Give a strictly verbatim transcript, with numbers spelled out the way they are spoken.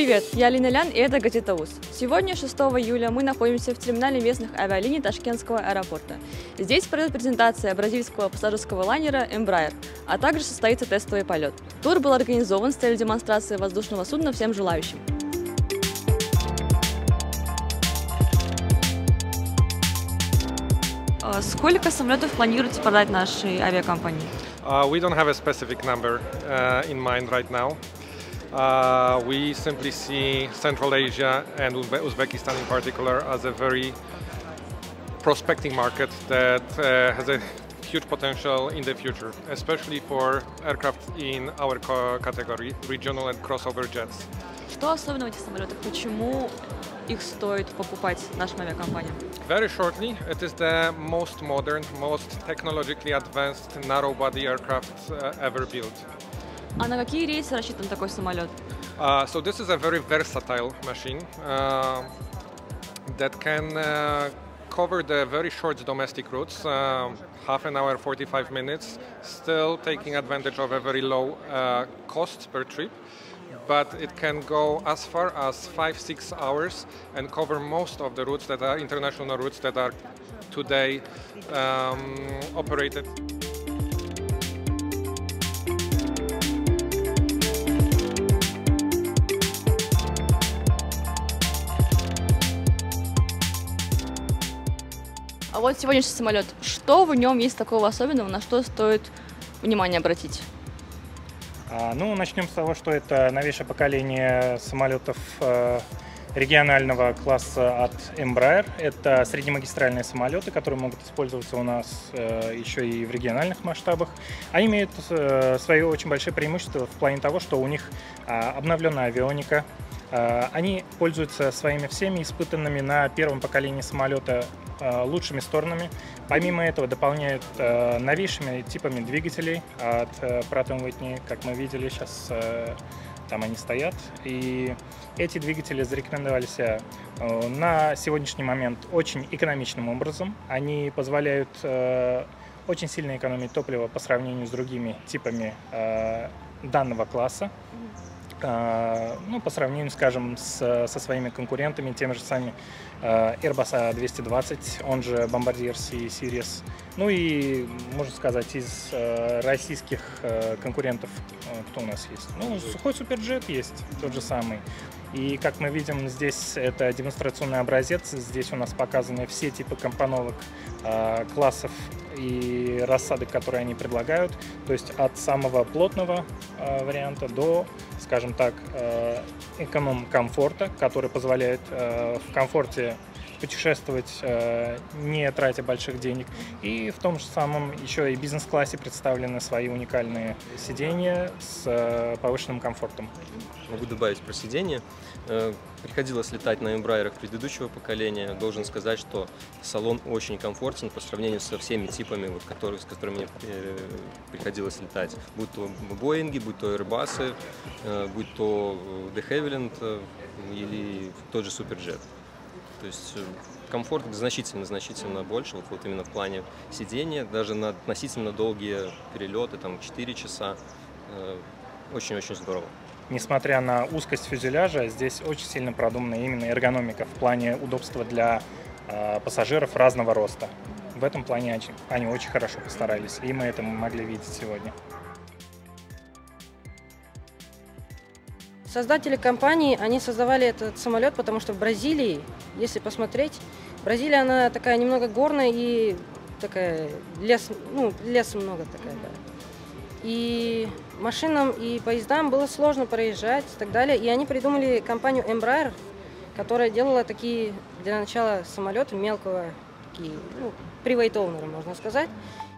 Привет, я Алина Лян, и это «Газета ВУЗ». Сегодня, шестого июля, мы находимся в терминале местных авиалиний Ташкентского аэропорта. Здесь пройдет презентация бразильского пассажирского лайнера Embraer, а также состоится тестовый полет. Тур был организован с целью демонстрации воздушного судна всем желающим. Сколько самолетов планируете продать нашей авиакомпании? Uh, we don't have a specific number uh, in mind right now. Uh, we simply see Central Asia and Uzbe Uzbekistan in particular as a very prospecting market that uh, has a huge potential in the future, especially for aircraft in our category, regional and crossover jets. Что особенно в этих самолетах? Почему их стоит покупать нашим авиакомпаниям? Very shortly, it is the most modern, most technologically advanced narrow-body aircraft uh, ever built. А на какие рейсы рассчитан такой самолет? Uh, so this is a very versatile machine uh, that can uh, cover the very short domestic routes, uh, half an hour, forty-five minutes, still taking advantage of a very low uh, cost per trip. But it can go as far as five, six hours and cover most of the routes that are international routes that are today um, operated. А вот сегодняшний самолет. Что в нем есть такого особенного, на что стоит внимание обратить? Ну, начнем с того, что это новейшее поколение самолетов регионального класса от Embraer. Это среднемагистральные самолеты, которые могут использоваться у нас еще и в региональных масштабах. Они имеют свои очень большие преимущества в плане того, что у них обновленная авионика. Они пользуются своими всеми испытанными на первом поколении самолета лучшими сторонами. Помимо этого дополняют э, новейшими типами двигателей от э, Pratt энд Whitney, как мы видели, сейчас э, там они стоят. И эти двигатели зарекомендовали себя э, на сегодняшний момент очень экономичным образом. Они позволяют э, очень сильно экономить топливо по сравнению с другими типами э, данного класса. Ну, по сравнению, скажем, с, со своими конкурентами, теми же самыми Airbus эй двести двадцать, он же Bombardier C-Series. Ну и, можно сказать, из российских конкурентов, кто у нас есть? Ну, сухой Суперджет есть, тот же самый. И, как мы видим, здесь это демонстрационный образец. Здесь у нас показаны все типы компоновок, классов и рассадок, которые они предлагают. То есть от самого плотного варианта до, скажем так, эконом-комфорта, который позволяет в комфорте путешествовать, не тратя больших денег. И в том же самом еще и бизнес-классе представлены свои уникальные сиденья с повышенным комфортом. Могу добавить про сиденье. Приходилось летать на Embraer предыдущего поколения. Должен сказать, что салон очень комфортен по сравнению со всеми типами, вот, которые, с которыми мне приходилось летать. Будь то Боинги, будь то Airbus, будь то де Havilland или тот же Суперджет. То есть комфорт значительно-значительно больше, вот, вот именно в плане сидения, даже на относительно долгие перелеты, там четыре часа, очень-очень здорово. Несмотря на узкость фюзеляжа, здесь очень сильно продумана именно эргономика в плане удобства для э, пассажиров разного роста. В этом плане они, они очень хорошо постарались, и мы это могли видеть сегодня. Создатели компании, они создавали этот самолет, потому что в Бразилии, если посмотреть, Бразилия, она такая немного горная и такая, лес, ну, леса много такая, да. И машинам и поездам было сложно проезжать и так далее. И они придумали компанию Embraer, которая делала такие, для начала, самолеты мелкого, такие, ну, привейтовнеры, можно сказать.